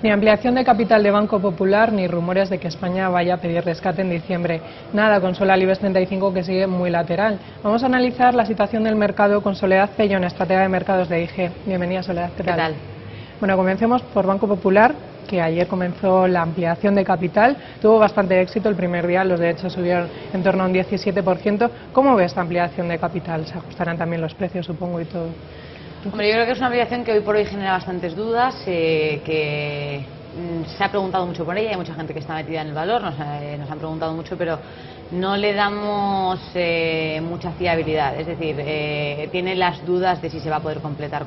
Ni ampliación de capital de Banco Popular, ni rumores de que España vaya a pedir rescate en diciembre. Nada consuela al IBEX 35, que sigue muy lateral. Vamos a analizar la situación del mercado con Soledad Pellón, estratega de mercados de IG. Bienvenida, Soledad. ¿Qué tal? Bueno, comencemos por Banco Popular, que ayer comenzó la ampliación de capital. Tuvo bastante éxito el primer día, los de hecho subieron en torno a un 17%. ¿Cómo ves esta ampliación de capital? Se ajustarán también los precios, supongo, y todo. Hombre, yo creo que es una ampliación que hoy por hoy genera bastantes dudas, que se ha preguntado mucho por ella, hay mucha gente que está metida en el valor, nos han preguntado mucho, pero no le damos mucha fiabilidad, es decir, tiene las dudas de si se va a poder completar.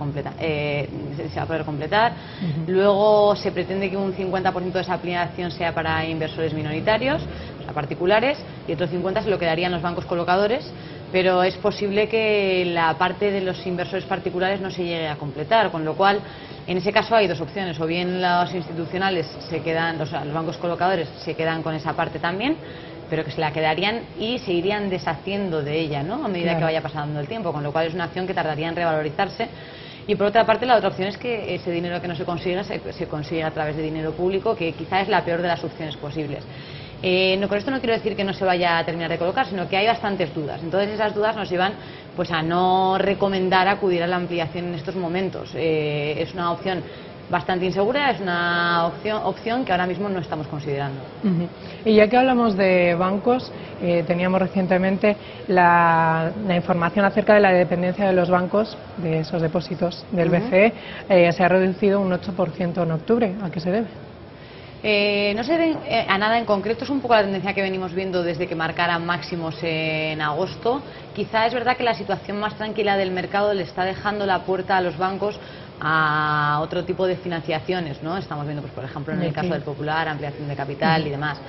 Luego se pretende que un 50% de esa ampliación sea para inversores minoritarios, o sea, particulares, y otro 50% se lo quedarían los bancos colocadores. Pero es posible que la parte de los inversores particulares no se llegue a completar, con lo cual en ese caso hay dos opciones: o bien los institucionales se quedan, o sea, los bancos colocadores se quedan con esa parte también, pero que se la quedarían y se irían deshaciendo de ella, ¿no?, a medida que vaya pasando el tiempo, con lo cual es una acción que tardaría en revalorizarse. Y por otra parte, la otra opción es que ese dinero que no se consiga se consiga a través de dinero público, que quizá es la peor de las opciones posibles. Con esto no quiero decir que no se vaya a terminar de colocar, sino que hay bastantes dudas. Entonces esas dudas nos llevan pues a no recomendar acudir a la ampliación en estos momentos. Es una opción bastante insegura, es una opción que ahora mismo no estamos considerando. Y ya que hablamos de bancos, teníamos recientemente la información acerca de la dependencia de los bancos, de esos depósitos del BCE, se ha reducido un 8% en octubre. ¿A qué se debe? No se debe a nada en concreto, es un poco la tendencia que venimos viendo desde que marcaran máximos en agosto. Quizá es verdad que la situación más tranquila del mercado le está dejando la puerta a los bancos a otro tipo de financiaciones, ¿no? Estamos viendo, pues, por ejemplo, en el caso del Popular, ampliación de capital y demás.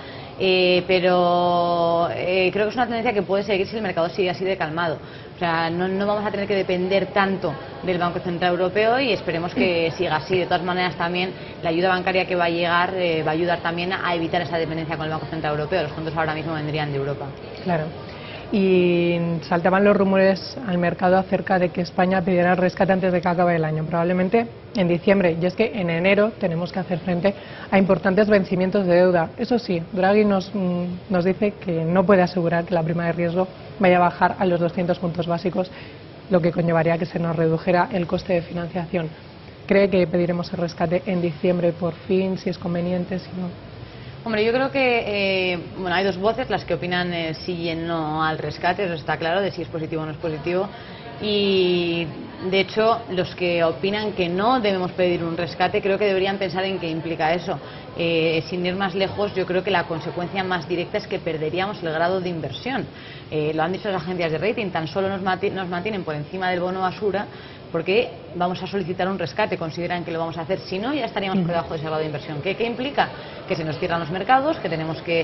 Pero creo que es una tendencia que puede seguir si el mercado sigue así de calmado. O sea, no vamos a tener que depender tanto del Banco Central Europeo y esperemos que siga así. De todas maneras, también la ayuda bancaria que va a llegar va a ayudar también a evitar esa dependencia con el Banco Central Europeo. Los fondos ahora mismo vendrían de Europa. Claro. Y saltaban los rumores al mercado acerca de que España pidiera el rescate antes de que acabe el año, probablemente en diciembre. Y es que en enero tenemos que hacer frente a importantes vencimientos de deuda. Eso sí, Draghi nos dice que no puede asegurar que la prima de riesgo vaya a bajar a los 200 puntos básicos, lo que conllevaría que se nos redujera el coste de financiación. ¿Cree que pediremos el rescate en diciembre por fin, si es conveniente, si no? Hombre, yo creo que bueno, hay dos voces, las que opinan sí y no al rescate, eso está claro, de si es positivo o no es positivo. Y de hecho, los que opinan que no debemos pedir un rescate, creo que deberían pensar en qué implica eso. Sin ir más lejos, yo creo que la consecuencia más directa es que perderíamos el grado de inversión. Lo han dicho las agencias de rating, tan solo nos mantienen por encima del bono basura porque vamos a solicitar un rescate, consideran que lo vamos a hacer. Si no, ya estaríamos por debajo de ese grado de inversión. ¿Qué implica? Que se nos cierran los mercados, que tenemos que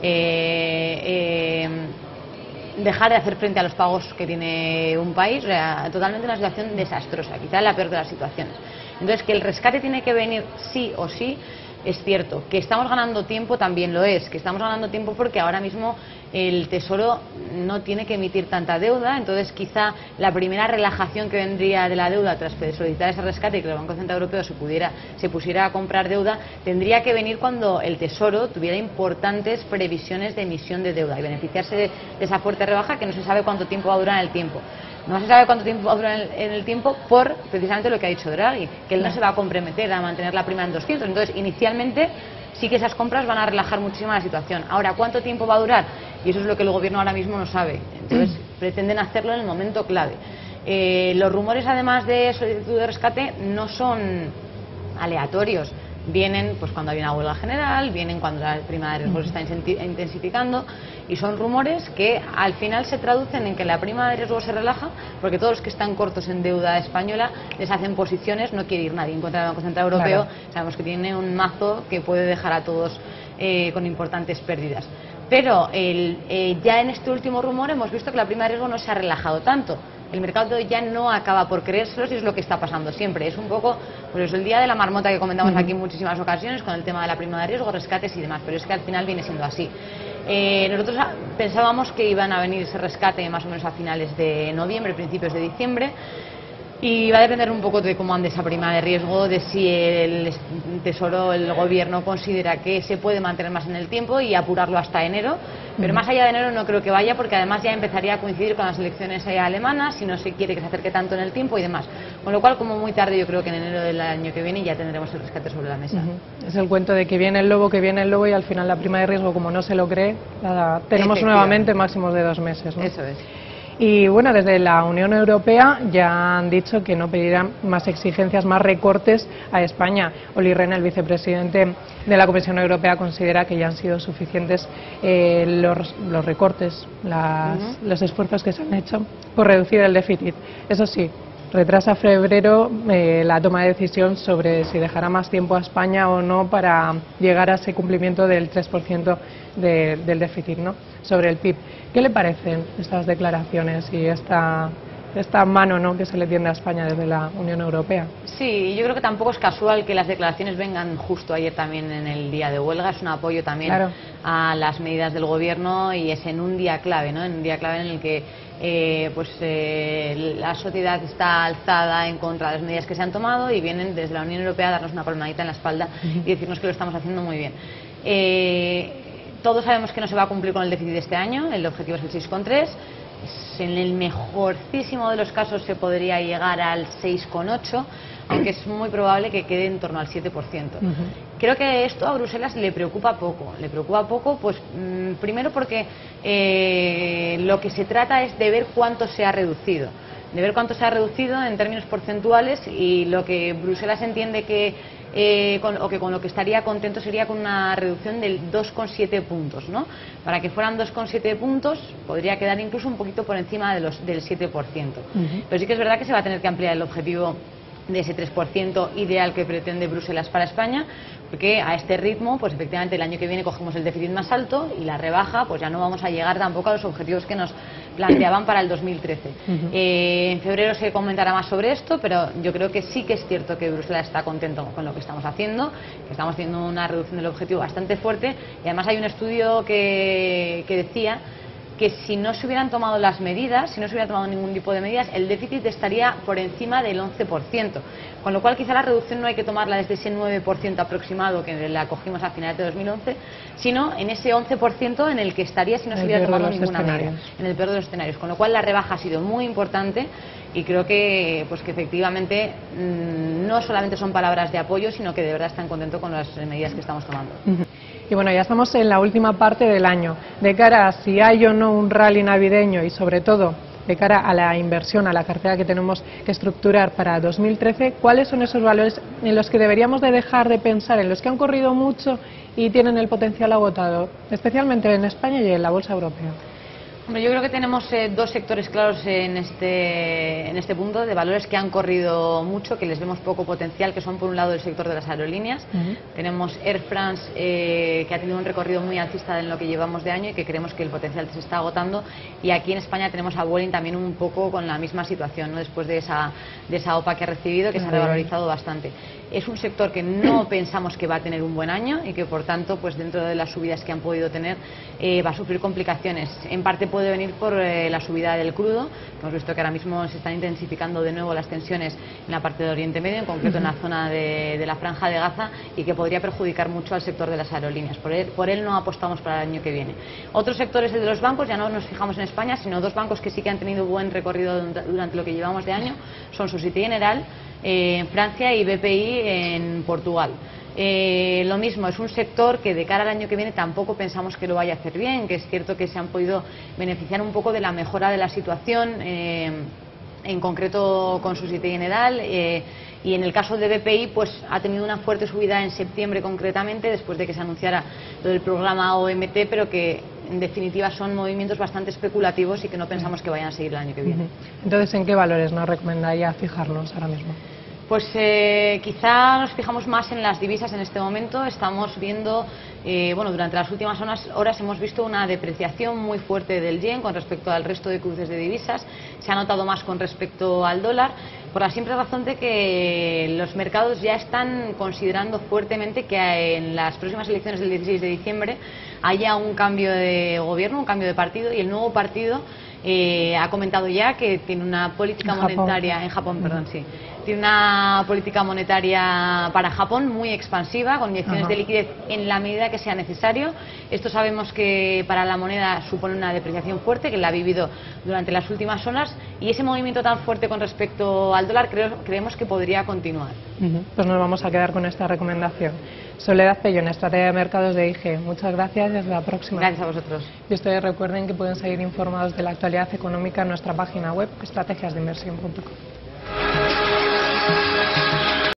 dejar de hacer frente a los pagos que tiene un país. O sea, totalmente una situación desastrosa, quizá la peor de las situaciones. Entonces, que el rescate tiene que venir sí o sí, es cierto. Que estamos ganando tiempo también lo es, que estamos ganando tiempo porque ahora mismo el Tesoro no tiene que emitir tanta deuda. Entonces quizá la primera relajación que vendría de la deuda tras solicitar ese rescate y que el Banco Central Europeo se pusiera a comprar deuda, tendría que venir cuando el Tesoro tuviera importantes previsiones de emisión de deuda y beneficiarse de esa fuerte rebaja que no se sabe cuánto tiempo va a durar en el tiempo. No se sabe cuánto tiempo va a durar en el tiempo por precisamente lo que ha dicho Draghi, que él no se va a comprometer a mantener la prima en 200. Entonces, inicialmente sí que esas compras van a relajar muchísimo la situación. Ahora, ¿cuánto tiempo va a durar? Y eso es lo que el gobierno ahora mismo no sabe. Entonces, pretenden hacerlo en el momento clave. Los rumores, además de solicitud de rescate, no son aleatorios. Vienen pues cuando hay una huelga general, vienen cuando la prima de riesgo se está intensificando, y son rumores que al final se traducen en que la prima de riesgo se relaja porque todos los que están cortos en deuda española les hacen posiciones. No quiere ir nadie en contra del Banco Central Europeo. Claro. Sabemos que tiene un mazo que puede dejar a todos con importantes pérdidas. Pero ya en este último rumor hemos visto que la prima de riesgo no se ha relajado tanto. El mercado ya no acaba por creérselo, y es lo que está pasando siempre. Es un poco pues el día de la marmota que comentamos aquí en muchísimas ocasiones con el tema de la prima de riesgo, rescates y demás, pero es que al final viene siendo así. Nosotros pensábamos que iban a venir ese rescate más o menos a finales de noviembre, principios de diciembre. Y va a depender un poco de cómo ande esa prima de riesgo, de si el Tesoro, el Gobierno considera que se puede mantener más en el tiempo y apurarlo hasta enero. Pero más allá de enero no creo que vaya, porque además ya empezaría a coincidir con las elecciones alemanas, si no se quiere que se acerque tanto en el tiempo y demás. Con lo cual, como muy tarde, yo creo que en enero del año que viene ya tendremos el rescate sobre la mesa. Es el cuento de que viene el lobo, y al final la prima de riesgo, como no se lo cree, tenemos nuevamente máximos de 2 meses, ¿no? Eso es. Y bueno, desde la Unión Europea ya han dicho que no pedirán más exigencias, más recortes a España. Olli Rehn, el vicepresidente de la Comisión Europea, considera que ya han sido suficientes los recortes, los esfuerzos que se han hecho por reducir el déficit. Eso sí, retrasa a febrero la toma de decisión sobre si dejará más tiempo a España o no para llegar a ese cumplimiento del 3% del déficit, ¿no?, sobre el PIB. ¿Qué le parecen estas declaraciones y esta mano, ¿no?, que se le tiende a España desde la Unión Europea? Sí, yo creo que tampoco es casual que las declaraciones vengan justo ayer también en el día de huelga. Es un apoyo también a las medidas del Gobierno y es en un día clave, ¿no?, en un día clave en el que la sociedad está alzada en contra de las medidas que se han tomado y vienen desde la Unión Europea a darnos una palmadita en la espalda y decirnos que lo estamos haciendo muy bien. Todos sabemos que no se va a cumplir con el déficit de este año, el objetivo es el 6,3. En el mejorcísimo de los casos se podría llegar al 6,8, aunque es muy probable que quede en torno al 7%. Creo que esto a Bruselas le preocupa poco, pues primero porque lo que se trata es de ver cuánto se ha reducido. En términos porcentuales, y lo que Bruselas entiende que con lo que estaría contento sería con una reducción del 2,7 puntos, ¿no? Para que fueran 2,7 puntos podría quedar incluso un poquito por encima del 7%. Pero sí que es verdad que se va a tener que ampliar el objetivo de ese 3% ideal que pretende Bruselas para España, porque a este ritmo, pues efectivamente el año que viene cogemos el déficit más alto y la rebaja, pues ya no vamos a llegar tampoco a los objetivos que nos planteaban para el 2013. En febrero se comentará más sobre esto, pero yo creo que sí que es cierto que Bruselas está contento con lo que estamos haciendo, que estamos haciendo una reducción del objetivo bastante fuerte, y además hay un estudio que decía que si no se hubieran tomado las medidas, si no se hubiera tomado ningún tipo de medidas, el déficit estaría por encima del 11%. Con lo cual quizá la reducción no hay que tomarla desde ese 9% aproximado que la cogimos a finales de 2011, sino en ese 11% en el que estaría si no se hubiera tomado ninguna medida, en el peor de los escenarios. Con lo cual la rebaja ha sido muy importante y creo que efectivamente no solamente son palabras de apoyo, sino que de verdad están contentos con las medidas que estamos tomando. Y bueno, ya estamos en la última parte del año. De cara a si hay o no un rally navideño y sobre todo de cara a la inversión, a la cartera que tenemos que estructurar para 2013, ¿cuáles son esos valores en los que deberíamos de dejar de pensar, en los que han corrido mucho y tienen el potencial agotado, especialmente en España y en la bolsa europea? Hombre, yo creo que tenemos dos sectores claros en este punto, de valores que han corrido mucho, que les vemos poco potencial, que son por un lado el sector de las aerolíneas. Tenemos Air France, que ha tenido un recorrido muy alcista en lo que llevamos de año y que creemos que el potencial se está agotando, y aquí en España tenemos a Vueling también un poco con la misma situación, ¿no?, después de esa OPA que ha recibido, que se ha revalorizado bastante. Es un sector que no pensamos que va a tener un buen año y que por tanto, pues dentro de las subidas que han podido tener, va a sufrir complicaciones. En parte puede venir por la subida del crudo. Hemos visto que ahora mismo se están intensificando de nuevo las tensiones en la parte de Oriente Medio, en concreto en la zona de la Franja de Gaza, y que podría perjudicar mucho al sector de las aerolíneas. Por él no apostamos para el año que viene. Otro sector es el de los bancos. Ya no nos fijamos en España, sino dos bancos que sí que han tenido buen recorrido durante lo que llevamos de año, son Société Générale en Francia y BPI en Portugal. Lo mismo, es un sector que de cara al año que viene tampoco pensamos que lo vaya a hacer bien, que es cierto que se han podido beneficiar un poco de la mejora de la situación, en concreto con Société Générale, y en el caso de BPI pues ha tenido una fuerte subida en septiembre concretamente, después de que se anunciara lo del programa OMT, pero que en definitiva son movimientos bastante especulativos y que no pensamos que vayan a seguir el año que viene. Entonces, ¿en qué valores nos recomendaría fijarnos ahora mismo? Pues quizá nos fijamos más en las divisas en este momento. Estamos viendo, durante las últimas horas hemos visto una depreciación muy fuerte del yen con respecto al resto de cruces de divisas. Se ha notado más con respecto al dólar, por la simple razón de que los mercados ya están considerando fuertemente que en las próximas elecciones del 16 de diciembre haya un cambio de gobierno, un cambio de partido, y el nuevo partido ha comentado ya que tiene una política monetaria en Japón, perdón, sí. Tiene una política monetaria para Japón muy expansiva, con inyecciones de liquidez en la medida que sea necesario. Esto sabemos que para la moneda supone una depreciación fuerte, que la ha vivido durante las últimas horas, y ese movimiento tan fuerte con respecto al dólar creemos que podría continuar. Pues nos vamos a quedar con esta recomendación. Soledad Pellón, Estratega de Mercados de IG. Muchas gracias y hasta la próxima. Gracias a vosotros. Y ustedes recuerden que pueden seguir informados de la actualidad económica en nuestra página web estrategiasdeinversión.com.